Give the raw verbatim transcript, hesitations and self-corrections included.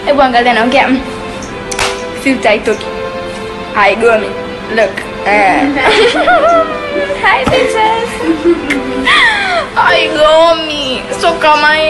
Hebu angalia naongea. Filter itoki. Haigomi. Look. Eh. Hi princess. Haigomi. So kama